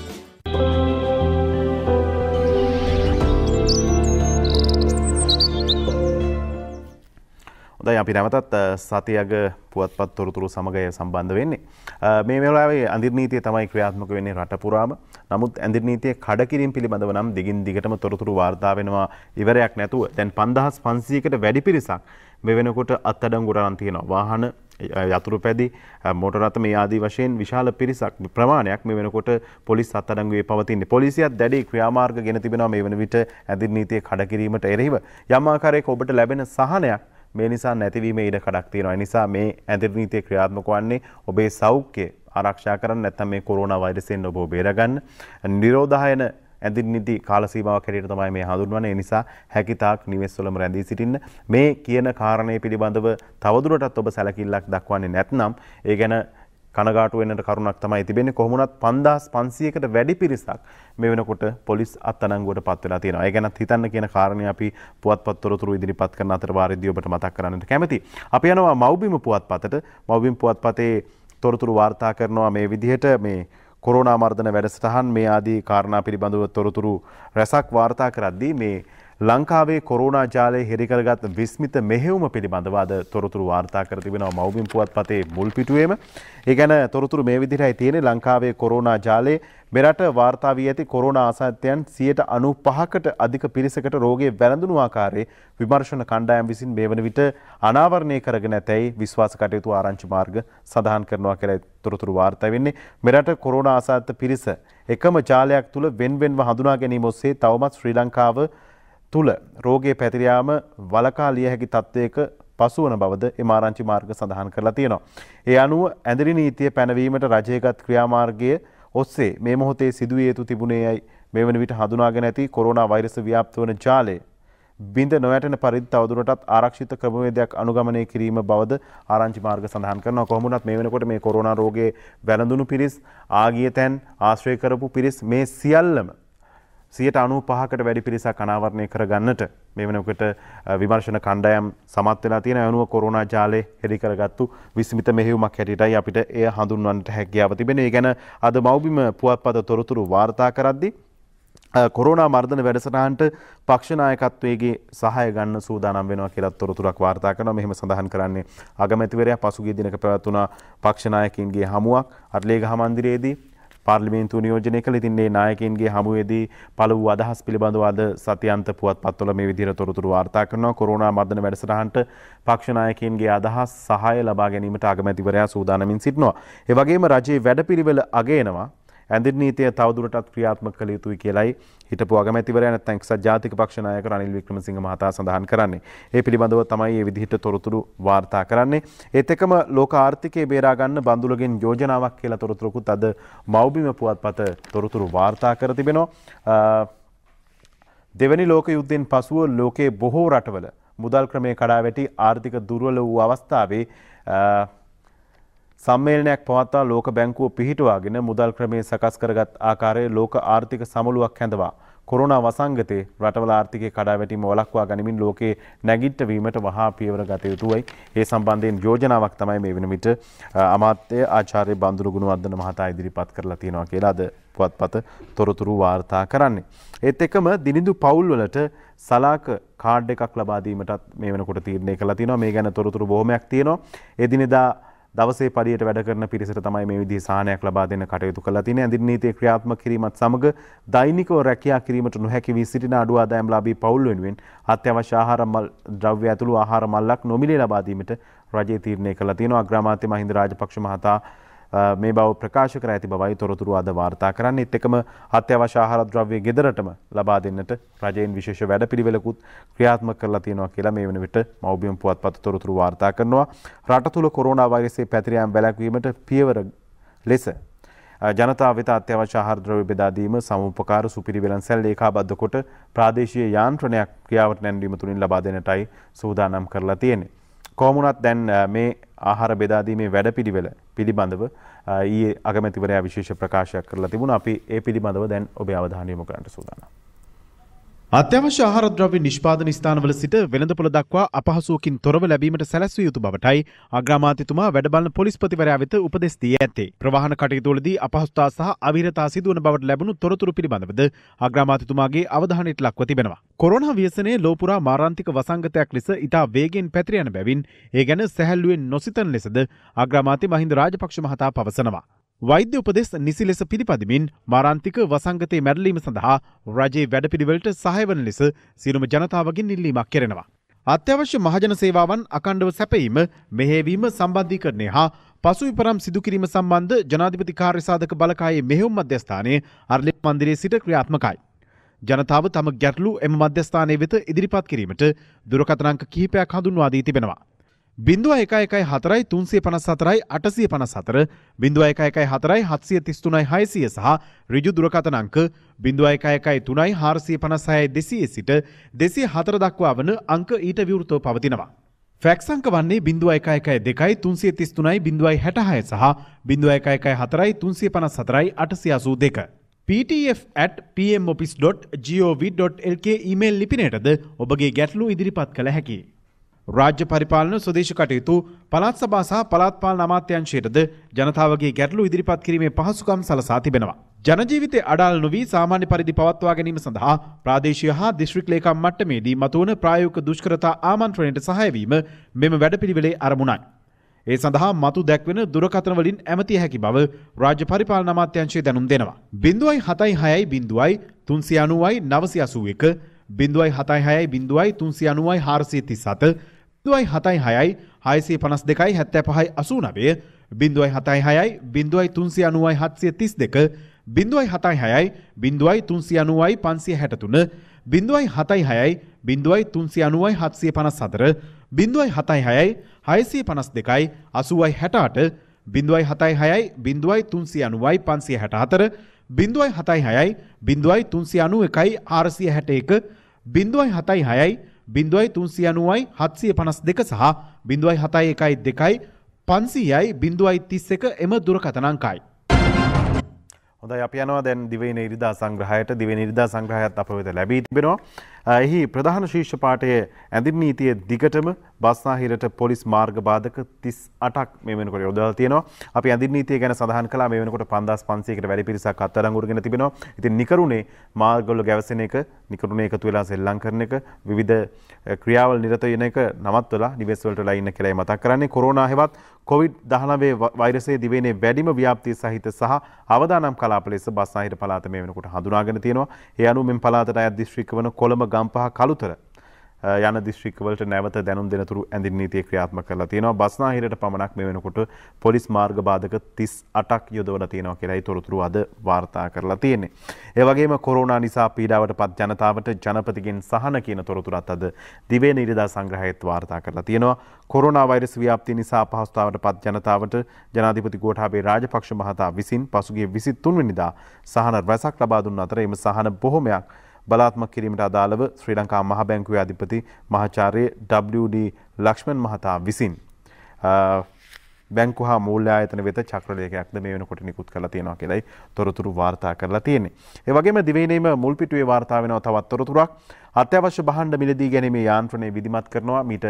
Speaker 1: හොඳයි අපි නැවතත් සතියක පුවත්පත් තොරතුරු සමග සම්බන්ධ වෙන්නේ. මේ වෙලාවේ අඳිර නීතිය තමයි ක්‍රියාත්මක වෙන්නේ රට පුරාම. නමුත් අඳිර නීතිය කඩකිරීම පිළිබඳව නම් දිගින් දිගටම තොරතුරු වාර්තා වෙනවා ඉවරයක් නැතුව. දැන් පන්දහස් පන්සීයකට වැඩි පිරිසක් මේ වෙනකොට අත්අඩංගුවට අරන් තියෙනවා. වාහන, යතුරු පැදි, මෝටර රථ මේ ආදී වශයෙන් විශාල පිරිසක් ප්‍රමාණයක් මේ වෙනකොට පොලිස් අත්අඩංගුවේ පවතින්නේ. පොලිසියත් දැඩි ක්‍රියාමාර්ග ගෙන තිබෙනවා මේ වෙන විට අඳිර නීතිය කඩකිරීමට එරෙහිව. යම් ආකාරයක ඔබට ලැබෙන සහනයක් මේ නිසා නැතිවීමේ ඉඩ කඩක් තියෙනවා. ඒ නිසා මේ ඇඳිරි නීතිය ක්‍රියාත්මක වන්නේ ඔබේ සෞඛ්‍යය ආරක්ෂා කරන්න, නැත්නම් මේ කොරෝනා වෛරසයෙන් ඔබ බේරගන්න. නිරෝධායන ඇඳිරි නීති කාල සීමාවක් හැටියට තමයි මේ හඳුන්වන්නේ. ඒ නිසා හැකිතාක් නිවෙස්වලම රැඳී සිටින්න. මේ කියන කාරණේ පිළිබඳව තවදුරටත් ඔබ සැලකිල්ලක් දක්වන්නේ නැත්නම් ඒ ගැන කනගාටු වෙන්නට කරුණක් තමයි තිබෙන්නේ. කොහොම වුණත් පන්දහස් පන්සීයකට වැඩි පිරිසක් මේ වෙනකොට පොලිස් අත්අඩංගුවට පත් වෙලා තියෙනවා. ඒ ගැනත් හිතන්න කියන කාරණේ අපි පුවත්පත් තොරතුරු ඉදිරිපත් කරන අතර වාරෙදී ඔබට මතක් කරන්නට කැමැතියි. අපි යනවා මව්බිම පුවත්පතට. මව්බිම පුවත්පතේ තොරතුරු වාර්තා කරනවා මේ විදිහට මේ කොරෝනා මර්ධන වැඩසටහන් මේ ආදී කාරණා පිළිබඳව තොරතුරු රැසක් වාර්තා කරද්දී මේ ලංකාවේ කොරෝනා ජාලය හිරි කරගත් විස්මිත මෙහෙයුම පිළිබඳව අද තොරතුරු වාර්තා කර තිබෙනවා මව්බිම් පුවත්පතේ මුල් පිටුවේම. ඒ ගැන තොරතුරු මේ විදිහටයි තියෙන්නේ. ලංකාවේ කොරෝනා ජාලයේ මෙරට වාර්තා වී ඇති කොරෝනා ආසාදිතයන් සියයට අනූපහකට අධික පිරිසකට රෝගය වැළඳුණු ආකාරයේ විමර්ශන කණ්ඩායම් විසින් මේ වන විට අනාවරණය කරගෙන ඇතැයි විශ්වාස කටයුතු ආරංචි මාර්ග සඳහන් කරනවා කියලා තොරතුරු වාර්තා වෙන්නේ. මෙරට කොරෝනා ආසාදිත පිරිස එකම ජාලයක් තුල වෙන් වෙන්ව හඳුනා ගැනීම ඔස්සේ තවමත් ශ්‍රී ලංකාව තුල රෝගයේ පැතිර යාම වළකා ලිය හැකි තත්ත්වයක පසුවන බවද එම ආරංචි මාර්ග සඳහන් කරලා තියෙනවා. ඒ අනුව ඇඳිරි නීතිය පැනවීමට රජයගත් ක්‍රියාමාර්ගයේ ඔස්සේ මේ මොහොතේ සිදුවිය යුතු තිබුණේයි මේ වන විට හඳුනාගෙන ඇති කොරෝනා වෛරස් ව්‍යාප්ත වන ජාලය බිඳ නොවැටෙන පරිදි තවදුරටත් ආරක්ෂිත ක්‍රමවේදයක් අනුගමනය කිරීම බවද ආරංචි මාර්ග සඳහන් කරනවා. කොහොම වුණත් මේ වෙනකොට මේ කොරෝනා රෝගයේ වැළඳුණු පිරිස්, ආගිය තැන් ආශ්‍රය කරපු පිරිස් මේ සියල්ලම සියයට අනූපහකට වැඩි පිරිසක් අනාවරණය කරගන්නට මේ වෙනකොට විමර්ශන කණ්ඩායම් සමත් වෙලා තියෙන අනුව කොරෝනා ජාලය හෙළි කරගත්තු විස්මිත මෙහෙයුමක් හැටියටයි අපිට එය හඳුන්වන්නට හැකියාව තිබෙන. ඒ ගැන අද මව්බිම පුවත්පත තොරතුරු වාර්තා කරද්දී කොරෝනා මර්ධන වැඩසටහනට පක්ෂ නායකත්වයේගේ සහාය ගන්න සූදානම් වෙනවා කියලා තොරතුරක් වාර්තා කරනවා. මෙහෙම සඳහන් කරන්නේ අගමැතිවරයා පසුගිය දිනක පැවැත්වුණ පක්ෂ නායකින්ගේ හමුවක් අර්ලේගහ මන්දිරයේදී පාර්ලිමේන්තුව නියෝජනය කළ. ඉතින් මේ නායකින්ගේ හමුවේදී පළවු අදහස් පිළිබඳව අද සතියන්ත පුවත්පත්වල මේ විදිහට තොරතුරු වාර්තා කරනවා. කොරෝනා මර්ධන වැඩසටහනට පක්ෂ නායකින්ගේ අදහස් සහාය ලබා ගැනීමට අගමැතිවරයා සූදානමින් සිටිනවා. ඒ වගේම රජයේ වැඩපිළිවෙල අගයනවා. ඇඳින් නීතිය තවදුරටත් ක්‍රියාත්මක කළ යුතුයි කියලයි හිටපු අගමැතිවරයා නැත්නම් එක්සත් ජාතික පක්ෂ නායක රනිල් වික්‍රමසිංහ මහතා සඳහන් කරන්නේ. ඒ පිළිබඳව තමයි මේ විදිහට තොරතුරු වාර්තා කරන්නේ. ඒත් එක්කම ලෝක ආර්ථිකය බේරා ගන්න බඳුලගෙන් යෝජනාවක් කියලා තොරතුරුකුත් අද මව්බිම පුවත්පත තොරතුරු වාර්තා කර තිබෙනවා. දෙවැනි ලෝක යුද්ධයෙන් පසුව ලෝකයේ බොහෝ රටවල මුදල් ක්‍රමයේ කඩා වැටි ආර්ථික දුර්වල වූ අවස්ථාවේ සම්මේලනයක් පවත්වා ලෝක බැංකුව පිහිටුවාගෙන මුදල් ක්‍රමයේ සකස් කරගත් ආකාරයේ ලෝක ආර්ථික සමුළුවක් හැඳවා කොරෝනා වසංගතේ රටවල ආර්ථිකයේ කඩාවැටීම වළක්වා ගනිමින් ලෝකයේ නැගිටවීමට වහා පියවර ගත යුතුයි. ඒ සම්බන්ධයෙන් යෝජනාවක් තමයි මේ වෙන විට අමාත්‍ය ආචාර්ය බන්දුරු ගුණවර්ධන මහතා ඉදිරිපත් කරලා තියෙනවා කියලා අද පුවත්පත තොරතුරු වාර්තා කරන්නේ. ඒත් එක්කම දිනිඳු පවුල් වලට සලාක කාඩ් එකක් ලබා දීමටත් මේ වෙනකොට තීරණය කළා තියෙනවා. මේ ගැන තොරතුරු බොහොමයක් තියෙනවා. එදිනෙදා දවසේ පඩියට වැඩ කරන පිරිසට තමයි මේ විදිහේ සහනයක් ලබා දෙන්න කටයුතු කළා තියෙන්නේ. ඇඳින් නීතිය ක්‍රියාත්මක කිරීමත් සමග දෛනිකව රැකියා කිරීමට නොහැකි වී සිටින අඩු ආදායම්ලාභී පවුල් වෙනුවෙන් අත්‍යවශ්‍ය ආහාර ද්‍රව්‍ය ඇතුළු ආහාර මල්ලක් නොමිලේ ලබා දීමට රජය තීරණය කළා තියෙනවා. අග්‍රාමාත්‍ය මහින්ද රාජපක්ෂ මහතා මේ බව ප්‍රකාශ කර ඇති බවයි තොරතුරු අද වාර්තා කරන්නේ. ඒත් එකම අත්‍යවශ්‍ය ආහාර ද්‍රව්‍ය ගෙදරටම ලබා දෙන්නට රජයෙන් විශේෂ වැඩපිළිවෙලකුත් ක්‍රියාත්මක කරලා තියෙනවා කියලා මේ වෙන විට මව්බිම පුවත්පත තොරතුරු වාර්තා කරනවා. රට තුල කොරෝනා වෛරසයේ පැතිර යාම වැළැක්වීමට පියවර ලෙස ජනතාව වෙත අත්‍යවශ්‍ය ආහාර ද්‍රව්‍ය බෙදා දීම සමුපකාර සුපිරිවෙලන් සැල ඒකාබද්ධ කොට ප්‍රාදේශීය යාන්ත්‍රණයක් ක්‍රියාවට නැංවීම තුලින් ලබා දෙන්නටයි සූදානම් කරලා තියෙන්නේ. කොහොම වුණත් දැන් මේ ආහාර බෙදා දීමේ වැඩපිළිවෙල පිළිබඳව ඊයේ අගමැතිවරයා විශේෂ ප්‍රකාශයක් කරලා තිබුණා. අපි ඒ පිළිබඳව දැන් ඔබේ අවධානය යොමු කරන්න සූදානම්. අත්‍යවශ්‍ය ආහාර ද්‍රව්‍ය නිෂ්පාදන ස්ථානවල සිට වෙළඳපොළ දක්වා අපහසුවකින් තොරව ලැබීමට සැලැස්විය යුතු බවටයි අග්‍රාමාත්‍යතුමා වැඩබලන පොලිස්පතිවරයා වෙත උපදෙස් දී ඇත්තේ. ප්‍රවාහන කටයුතුවලදී අපහසුතා සහ අවිරතා සිදුවන බවට ලැබුණු තොරතුරු පිළිබඳවද අග්‍රාමාත්‍යතුමාගේ අවධානයට ලක්ව තිබෙනවා. කොරෝනා ව්‍යසනයේ ලෝපුරා මාරාන්තික වසංගතයක් ලෙස ඉතා වේගෙන් පැතිර යන බැවින් ඒ ගැන සැහැල්ලුවෙන් නොසිතන ලෙසද අග්‍රාමාත්‍ය මහින්ද රාජපක්ෂ මහතා පවසනවා. වෛද්‍ය උපදෙස් නිසි ලෙස පිළිපදිමින් මාරාන්තික වසංගතයේ මැරලීම සඳහා රජයේ වැඩපිළිවෙලට සහාය වන ලෙස සියලුම ජනතාවගෙන් ඉල්ලීමක් කෙරෙනවා. අත්‍යවශ්‍ය මහජන සේවාවන් අඛණ්ඩව සැපයීම, මෙහෙයවීම, සම්බන්ධීකරණය හා පසුවිපරම් සිදු කිරීම සම්බන්ධ ජනාධිපති කාර්යසාධක බලකායේ මෙහෙයුම් මධ්‍යස්ථානයේ අර්ලේ මන්දිරයේ සිට ක්‍රියාත්මකයි. ජනතාව තම ගැටලු එම මධ්‍යස්ථානයේ වෙත ඉදිරිපත් කිරීමට දුරකථන අංක කිහිපයක් හඳුන්වා දී තිබෙනවා. බිංදුව එක එකයි හතරයි තුන්සිය පනස් හතරයි අටසිය පනස් හතර බිංදුව එක එකයි හතරයි හත්සිය තිස් තුනයි හයසිය සහ ඍජු දුරකථන අංක බිංදුව එක එකයි තුනයි හාරසිය පනස් හයයි දෙසිය සිට දෙසිය හතර දක්වා වන අංක ඊට විවෘතව පවතිනවා. ෆැක්ස් අංක වන්නේ බිංදුව එක එකයි දෙකයි තුන්සිය තිස් තුනයි බිංදුවයි හැටහය සහ බිංදුව එක එකයි හතරයි තුන්සිය පනස් හතරයි අටසිය අසූ දෙක. p t f at p m office dot gov dot l k email ලිපිනයටද ඔබගේ ගැටලු ඉදිරිපත් කළ හැකියි. රාජ්‍ය පරිපාලන ස්වදේශ කටයුතු පළාත් සභා සහ පළාත් පාලන අමාත්‍යාංශයටද ජනතාවගේ ගැටලු ඉදිරිපත් කිරීමේ පහසුකම් සලසා තිබෙනවා. ජනජීවිතය අඩාල නොවී සාමාන්‍ය පරිදි පවත්වා ගැනීම සඳහා ප්‍රාදේශීය හා දිස්ත්‍රික් ලේකම් මට්ටමේදී මතුවන ප්‍රායෝගික දුෂ්කරතා ආමන්ත්‍රණයට සහාය වීම මෙම වැඩපිළිවෙලේ අරමුණයි. ඒ සඳහා මතු දැක්වෙන දුරකථන වලින් ඇමතිය හැකි බව රාජ්‍ය පරිපාලන අමාත්‍යාංශය දැනුම් දෙනවා. බිංදුවයි හතයි හයයි බිංදුවයි තුන්සිය අනූවයි නවසිය අසූ එක බිංදුවයි හතයි හයයි බිංදුවයි තුන්සිය අනූවයි හාරසිය තිස් හත බිංදුවයි හතයි හයයි හයසිය පනස් දෙකයි හැත්තෑ පහයි අසූ නවය බිංදුවයි හතයි හයයි බිංදුවයි තුන්සිය අනූවයි හත්සිය තිස් දෙක බිංදුවයි හතයි හයයි බිංදුවයි තුන්සිය අනූවයි පන්සිය හැට තුන බිංදුවයි හතයි හයයි බිංදුවයි තුන්සිය අනූවයි හත්සිය පනස් හතර බිංදුවයි හතයි හයයි හයසිය පනස් දෙකයි අසූවයි හැට අට බිංදුවයි හතයි හයයි බිංදුවයි තුන්සිය අනූවයි පන්සිය හැට හතර බිංදුවයි හතයි හයයි බිංදුවයි තුන්සිය අනූ එකයි හාරසිය හැට එක බිංදුවයි හතයි හයයි බිංදුවයි තුන්සිය අනූවයි හත්සිය පනස් දෙක සහ බිංදුවයි හතයි එකයි දෙකයි පන්සියයි බිංදුවයි තිස් එක එම දුරකථන අංකයි. හොඳයි අපි යනවා දැන් දිවයින ඉරිදා සංග්‍රහයට. දිවයින ඉරිදා සංග්‍රහයත් අප වෙත ලැබී තිබෙනවා. එහි ප්‍රධාන ශීර්ෂ පාඨයේ ඇඳින් නීතියේ දිගටම බස්නාහිරට පොලිස් මාර්ග බාධක තිස් අටක් මේ වෙනකොට යොදලා තියෙනවා. අපි ඇඳින් නීතිය ගැන සඳහන් කළා. මේ වෙනකොට පන්දාස් පන්සීයකට වැඩි පිරිසක් අත්අඩංගුවටගෙන තිබෙනවා. ඉතින් නිකරුණේ මාර්ගවල ගැවසෙන එක, නිකරුණේ එකතු වෙලා සෙල්ලම් කරන එක, විවිධ ක්‍රියාවල් නිරත වෙන එක නවත්වලා නිවෙස් වලට වෙලා ඉන්න කියලා මතක් කරන්නේ. කොරෝනා හෙවත් කොවිඩ් දහනවය වෛරසයේ දිවයිනේ වැඩිම ව්‍යාප්තිය සහිත සහ අවදානම් කලාප ලෙස බස්නාහිර පළාත මේ වෙනකොට හඳුනාගෙන තියෙනවා. ඒ අනුව මෙම පළාතට අයත් දිස්ත්‍රික්ක වන කොළඹ, ගම්පහ, කළුතර යන දිස්ත්‍රික්කවලට නැවත දැනුම් දෙනතුරු ඇඳින් නීතිය ක්‍රියාත්මක කරලා තියෙනවා. බස්නාහිරට පමණක් මේ වෙනකොට පොලිස් මාර්ග බාධක තිස් අටක් යොදවලා තියෙනවා කියලායි තොරතුරු අද වාර්තා කරලා තියෙන්නේ. ඒ වගේම කොරෝනා නිසා පීඩාවට පත් ජනතාවට ජනපතිගෙන් සහන කියන තොරතුරත් අද දිවයින ඉරිදා සංග්‍රහයේත් වාර්තා කරලා තියෙනවා. කොරෝනා වෛරස් ව්‍යාප්තිය නිසා අපහසුතාවට පත් ජනතාවට ජනාධිපති ගෝඨාභය රාජපක්ෂ මහතා විසින් පසුගිය විසිතුන් වෙනිදා සහන රැසක් ලබා දුන් අතර එම සහන බොහොමයක් බලාත්මක කිරීමට අදාළව ශ්‍රී ලංකා මහ බැංකුවේ අධිපති මහාචාර්ය ඩබ්ලිව් ඩී ලක්ෂ්මන් මහතා විසින් බැංකු හා මූල්‍ය ආයතන වෙත චක්‍රලේඛයක්ද මේ වෙනකොට නිකුත් කරලා තියෙනවා කියලායි තොරතුරු වාර්තා කරලා තියෙන්නේ. ඒ වගේම දිවයිනේම මුල් පිටුවේ වාර්තා වෙනවා තවත් තොරතුරක්. අත්‍යවශ්‍ය භාණ්ඩ මිලදී ගැනීමේ යාන්ත්‍රණය විධිමත් කරනවා. මීට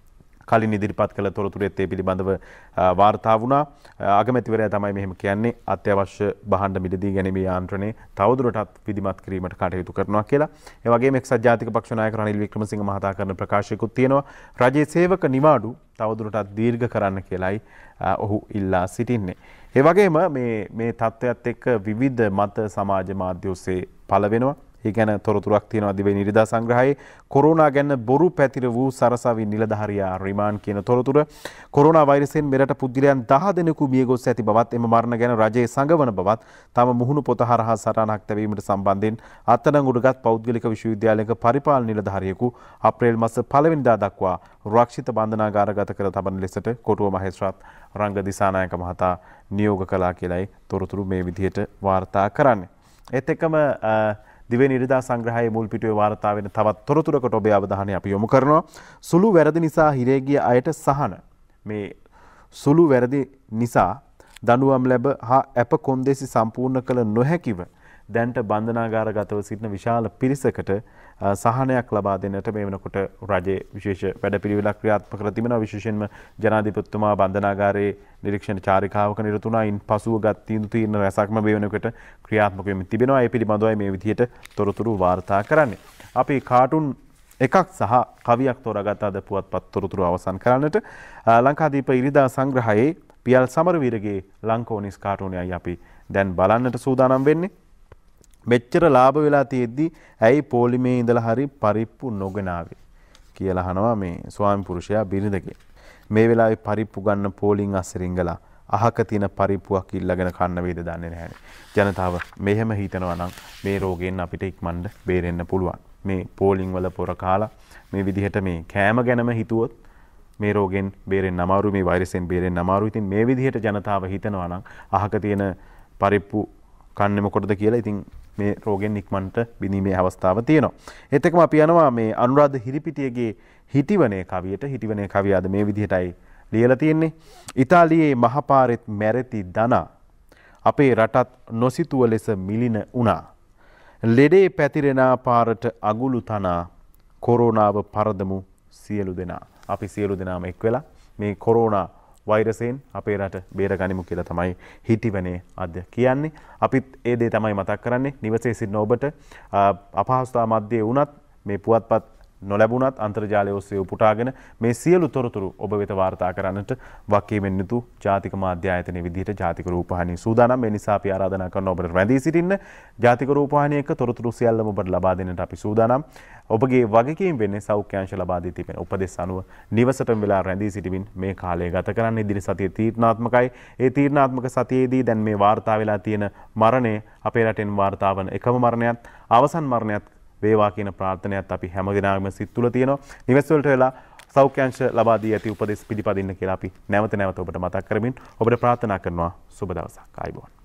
Speaker 1: කලින් ඉදිරිපත් කළ තොරතුරෙත් ඒ පිළිබඳව වාර්තා වුණා. අගමැතිවරයා තමයි මෙහෙම කියන්නේ අත්‍යවශ්‍ය භාණ්ඩ මිලදී ගැනීමේ යාන්ත්‍රණය තවදුරටත් විධිමත් කිරීමට කටයුතු කරනවා කියලා. ඒ වගේම එක්සත් ජාතික පක්ෂ නායක රනිල් වික්‍රමසිංහ මහතා කරන ප්‍රකාශයකුත් තියෙනවා. රජයේ සේවක නිවාඩු තවදුරටත් දීර්ඝ කරන්න කියලායි ඔහු ඉල්ලා සිටින්නේ. ඒ වගේම මේ මේ තත්ත්වයත් එක්ක විවිධ මත සමාජ මාධ්‍ය ඔස්සේ පළ වෙනවා. ඒ ගැන තොරතුරක් තියෙනවා දිවයින ඉරිදා සංග්‍රහයේ. කොරෝනා ගැන බොරු පැතිර වූ සරසවි නිලධාරියා රිමාන්ඩ් කියන තොරතුර. කොරෝනා වෛරසයෙන් මෙරට පුද්ගලයන් දහ දෙනෙකු මිය ගොස් ඇති බවත් එම මරණ ගැන රජයේ සංගවන බවත් තම මුහුණු පොත හරහා සටහනක් තැබීමට සම්බන්ධයෙන් අත්අඩංගුවටගත් පෞද්ගලික විශ්වවිද්‍යාලයක පරිපාලන නිලධාරියෙකු අප්‍රේල් මාස පළවෙනිදා දක්වා රක්ෂිත බන්ධනාගාරගත කර තබන ලෙසට කොටුව මහේස්ත්‍රාත් රංග දිසානායක මහතා නියෝග කළා කියලායි තොරතුරු මේ විදිහට වාර්තා කරන්නේ. ඒත් එක්කම දිවයින ඉරිදා සංග්‍රහයේ මුල් පිටුවේ වාර්තා වෙන තවත් තොරතුරකට ඔබේ අවධානය අපි යොමු කරනවා. සුළු වැරදි නිසා හිරේ ගිය අයට සහන. මේ සුළු වැරදි නිසා දඬුවම් ලැබ හා අප කොන්දේසි සම්පූර්ණ කළ නොහැකිව දැන්ට බන්ධනාගාරගතව සිටින විශාල පිරිසකට සහනයක් ලබා දෙන්නට මේ වෙනකොට රජයේ විශේෂ වැඩපිළිවෙලක් ක්‍රියාත්මක කර තිබෙනවා. විශේෂයෙන්ම ජනාධිපතිතුමා බන්ධනාගාරයේ නිරීක්ෂණ චාරිකාවක නිරත වුණා. ඉන් පසුව ගත් තීන්දුව තීරණ රැසක්ම මේ වෙනකොට ක්‍රියාත්මක වෙමින් තිබෙනවා. ඒ පිළිබඳවයි මේ විදිහට තොරතුරු වාර්තා කරන්නේ. අපි කාටුන් එකක් සහ කවියක් තෝරාගත් අද පුවත්පත් තොරතුරු අවසන් කරන්නට ලංකාදීප ඉරිදා සංග්‍රහයේ පියල් සමරවීරගේ ලංකෝනිස් කාටුනයයි අපි දැන් බලන්නට සූදානම් වෙන්නේ. මෙච්චර ලාභ වෙලා තියෙද්දි ඇයි පොලිමේ ඉඳලා හරි පරිප්පු නොගෙන ආවේ කියලා අහනවා මේ ස්වාමි පුරුෂයා බිරිඳගෙන්. මේ වෙලාවේ පරිප්පු ගන්න පොලින් අස්සරින්ගලා අහක තියෙන පරිප්පුවක් ඉල්ලගෙන කන්න වේද දන්නේ නැහැ. ජනතාව මෙහෙම හිතනවා නම් මේ රෝගයෙන් අපිට ඉක්මනට බේරෙන්න පුළුවන්. මේ පොලින් වල පොර කාලා මේ විදිහට මේ කෑම ගැනම හිතුවොත් මේ රෝගෙන් බේරෙන්න අමාරුයි, මේ වෛරසෙන් බේරෙන්න අමාරුයි. ඉතින් මේ විදිහට ජනතාව හිතනවා නම් අහක තියෙන පරිප්පු කන්නේ මොකටද කියලා ඉතින් මේ රෝගෙන් ඉක්මනට බිනීමේ අවස්ථාව තියෙනවා. ඒත් එක්කම අපි යනවා මේ අනුරාධ හිරිපිටියගේ හිටිවනේ කවියට. හිටිවනේ කවිය අද මේ විදිහටයි ලියලා තියෙන්නේ. ඉතාලියේ මහපාරෙත් මැරෙති දනා අපේ රටත් නොසිතුව ලෙස මිලින උනා. ලෙඩේ පැතිරෙන පාරට අගුළු තනා කොරෝනාව පරදමු සියලු දෙනා. අපි සියලු දෙනාම එක් වෙලා මේ කොරෝනා වෛරසයෙන් අපේ රට බේරගනිමු කියලා තමයි හිටිවනේ අද කියන්නේ. අපිත් ඒ දේ තමයි මතක් කරන්නේ. නිවසේ සිටින ඔබට අපහසුතා මැද්දේ වුණත් මේ පුවත්පත් නොලැබුණත් අන්තර්ජාලය ඔස්සේ උපුටාගෙන මේ සියලු තොරතුරු ඔබ වෙත වාර්තා කරන්නට වකීමෙන් යුතු ජාතික මාධ්‍ය ආයතනයේ විදිහට ජාතික රූපවාහිනිය සූදානම්. මේ නිසා අපි ආරාධනා කරනවා ඔබට රැඳී සිටින්න. ජාතික රූපවාහිනිය එක්ක තොරතුරු සියල්ලම ඔබට ලබා දෙන්නට අපි සූදානම්. ඔබගේ වගකීම් වෙන්නේ සෞඛ්‍ය අංශ ලබා දී තිබෙන උපදෙස් අනුව නිවසටම වෙලා රැඳී සිටමින් මේ කාලය ගත කරන්න. ඉදිරි සතියේ තීරණාත්මකයි. ඒ තීරණාත්මක සතියේදී දැන් මේ වාර්තා වෙලා තියෙන මරණය අපේ රටෙන් වාර්තා වන එකම මරණයක්, අවසන් මරණයක් වේවා කියන ප්‍රාර්ථනයත් අපි හැමදෙනාගේම සිත් තුළ තියෙනවා. නිවෙස් වලට වෙලා සෞඛ්‍ය අංශ ලබා දී ඇති උපදෙස් පිළිපදින්න කියලා අපි නැවත නැවත ඔබට මතක් කරමින් ඔබට ප්‍රාර්ථනා කරනවා සුබ දවසක්. ආයුබෝවන්.